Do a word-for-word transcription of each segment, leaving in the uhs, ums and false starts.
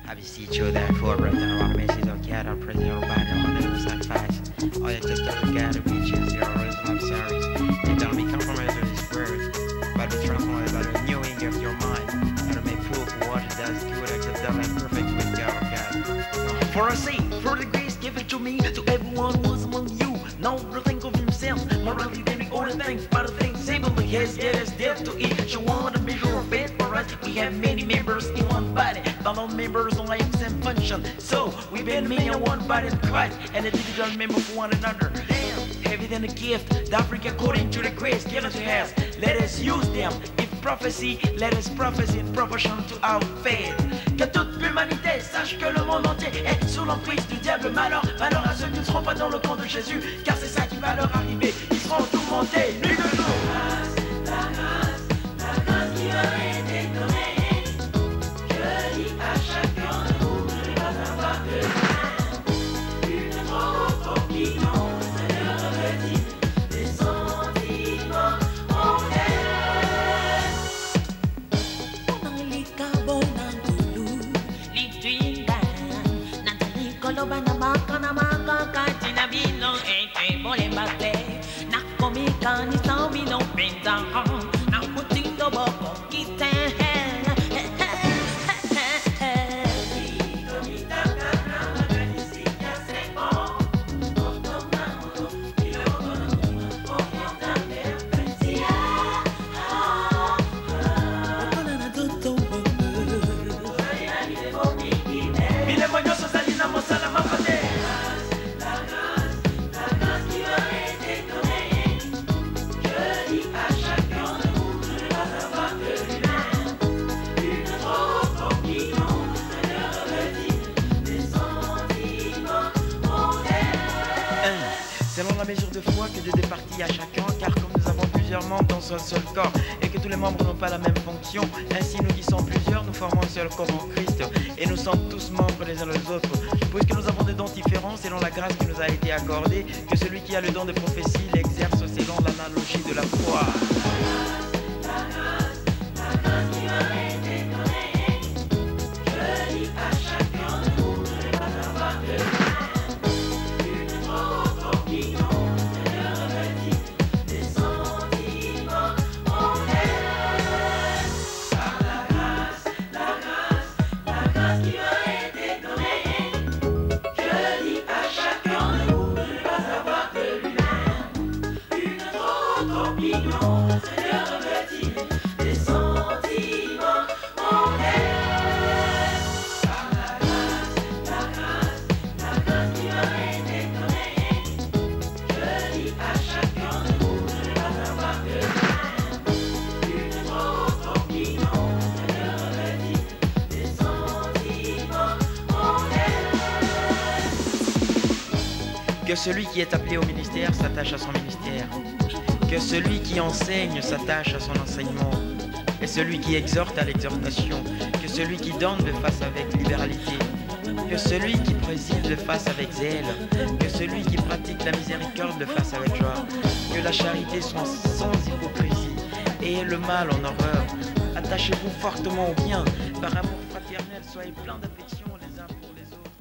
I beseech you, therefore, brethren, of our mercies, O God, our praise your body, our living sacrifice. All your just of God, which is your reason of sorrows. And don't be compromised with His word, but be transformed by the renewing of your mind, and may prove what it does, good, acceptable, and perfect with God, our God. For I say, for the grace given to me, to everyone who is among you, no to think of himself, morally doing all the things, but the things able to yes, there is death to each one, a measure of it for us. We have many members in one body, but all members don't have the same function. So we've been many in one body in Christ, and individual members for one another. Damn, heavy than a gift, that bring according to the grace given to us. Let us use them. If prophecy, let us prophesy in proportion to our faith. Que toute l'humanité sache que le monde entier est sous l'emprise du diable. Malheur, malheur à ceux qui ne seront pas dans le camp de Jésus, car c'est ça qui va leur arriver. Ils seront tourmentés, nuit de jour. La grâce, la grâce qui va être donnée. Je dis à chacun de vous de ne pas avoir de une trop opinion, Seigneur revêtit des sentiments en elle. Koloba na maka na maka kati na bino ete bole mate na komika ni sambi no penta na kutindo boko kite Selon la mesure de foi que Dieu départit à chacun, car comme nous avons plusieurs membres dans un seul corps et que tous les membres n'ont pas la même fonction, ainsi nous qui sommes plusieurs, nous formons un seul corps en Christ et nous sommes tous membres les uns des autres. Puisque nous avons des dons différents selon la grâce qui nous a été accordée, que celui qui a le don de prophétie l'exerce selon l'analogie de la foi. Que celui qui est appelé au ministère s'attache à son ministère. Que celui qui enseigne s'attache à son enseignement. Et celui qui exhorte à l'exhortation. Que celui qui donne le fasse avec libéralité. Que celui qui préside le fasse avec zèle. Que celui qui pratique la miséricorde le fasse avec joie. Que la charité soit sans hypocrisie et le mal en horreur. Attachez-vous fortement au bien. Par amour fraternel, soyez pleins d'affection les uns pour les autres.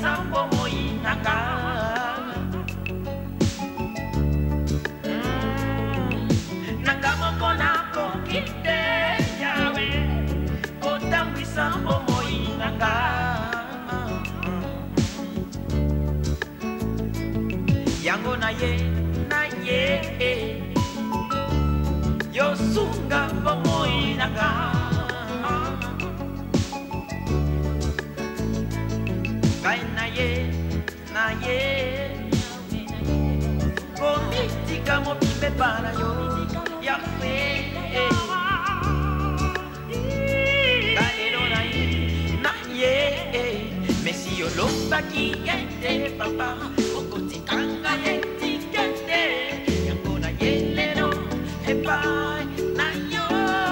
sambo moinaka Nakamoko nako kite yawe Kotambi sambo moinaka Yango na ye, na ye Yosunga moinaka Kai na ye, na ye Komitika mo pipe para yo Yahwe Kalero na ye, na ye Mesi yo lo baki yente papa Okotikanga yente kente Yango na ye lero Epai na yo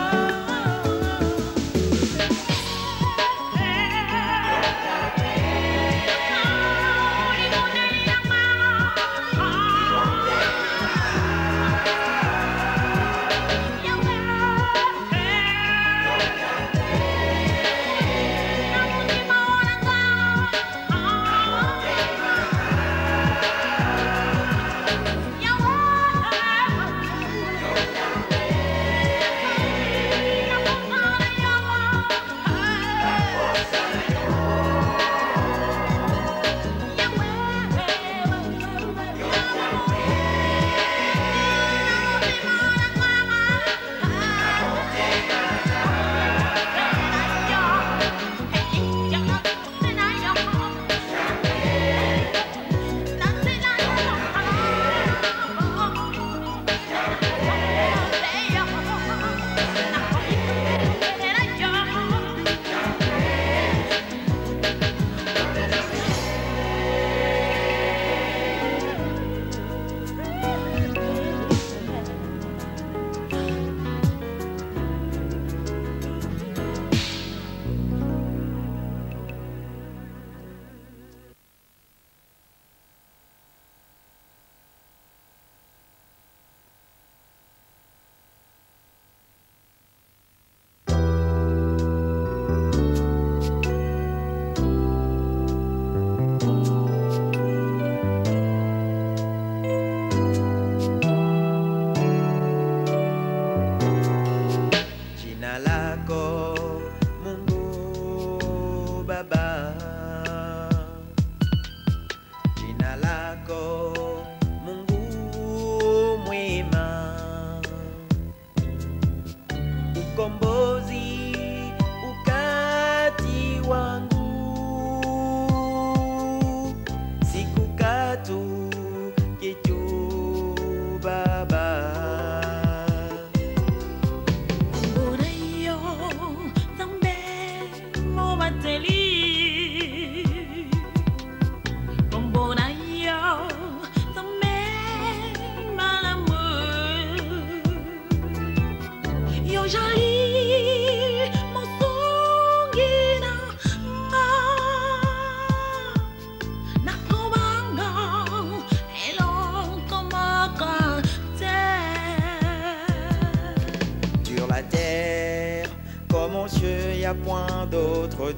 Point d'autre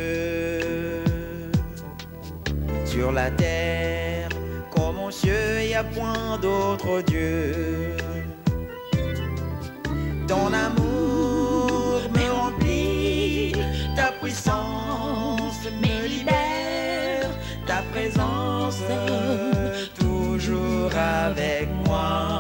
Dieu sur la terre, comme aux cieux, y a point d'autre Dieu. Ton amour me remplit, ta puissance me libère, ta présence toujours avec moi.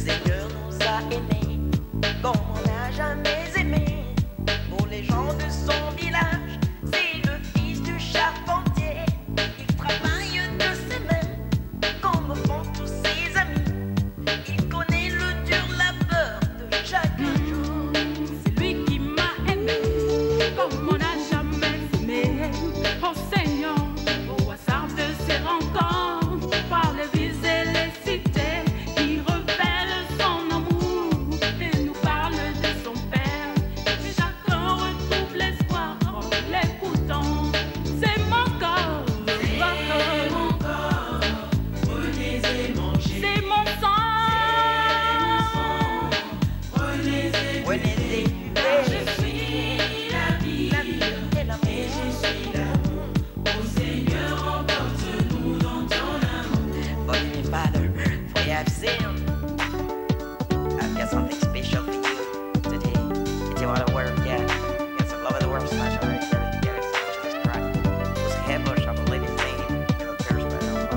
Seigneur nous a aimés comme on n'a jamais aimé. Pour les gens de son village, c'est le fils du charpentier. Il travaille de ses mains comme font tous ses amis. Il connaît le dur labeur de chaque jour. C'est lui qui m'a aimé comme on n'a jamais aimé. Oh Seigneur, au hasard de ces rencontres, par les villes et les cités, il révèle son amour et nous parle de son Père. Et chacun retrouve l'espoir en l'écoutant. C'est mon corps, c'est mon corps, prenez et mangez. C'est mon sang, prenez et Prenez et car buvez. je suis la vie, La vie et l'amour. et je suis l'amour. Oh Seigneur, emporte-nous dans ton amour. Forgive me, Father, for you have sinned. I've got something special for you today. If you want to work, yeah, get some love of the world, smash already, everything, get it, Jesus Christ. Just ambush, I'm a living thing. You're a pure spirit.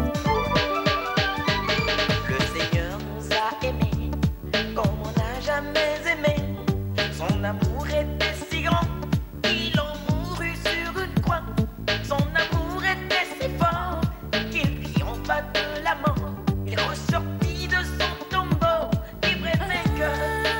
Le Seigneur nous a aimés comme on n'a jamais aimé. Son amour était si grand qu'il en mourut sur une croix. Son amour était si fort qu'il triompha de la mort. Il ressortit de son tombeau, libre et vainqueur.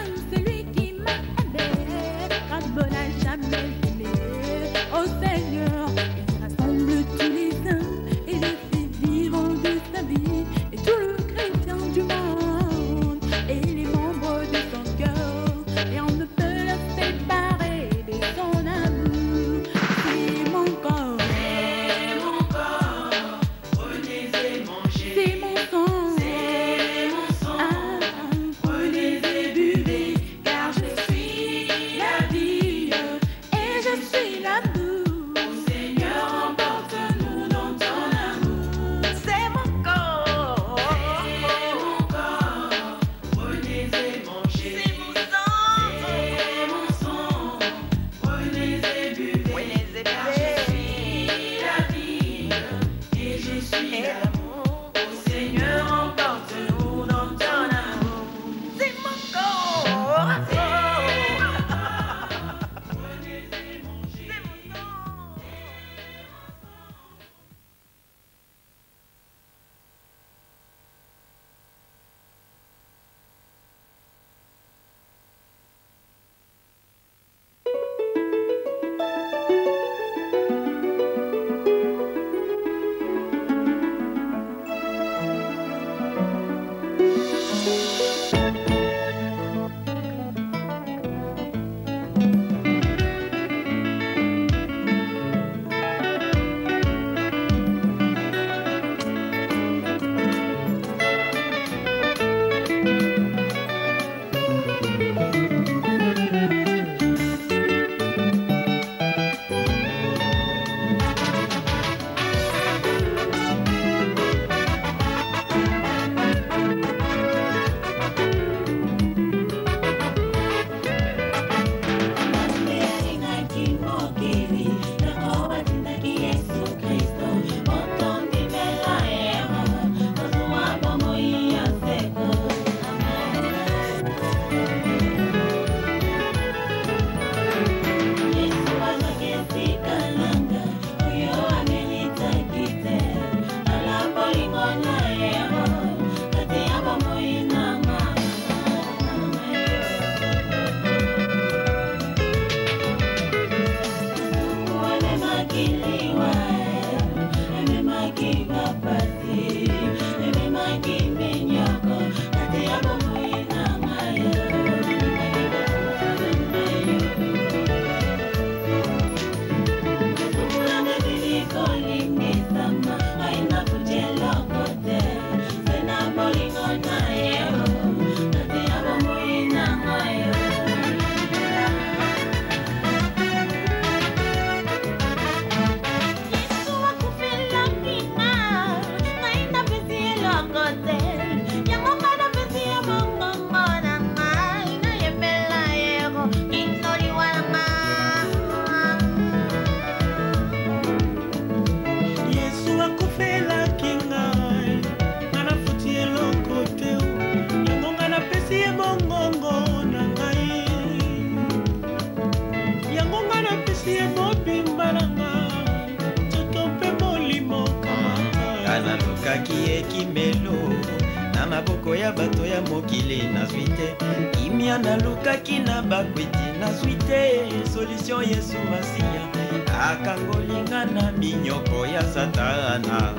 minyoko ya bato ya mokili nazwi te kimia nalukaki na bakwiti nazwi te solution Yesu Masiya akangolinga na minyoko ya satana.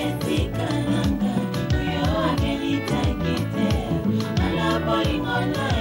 Oh,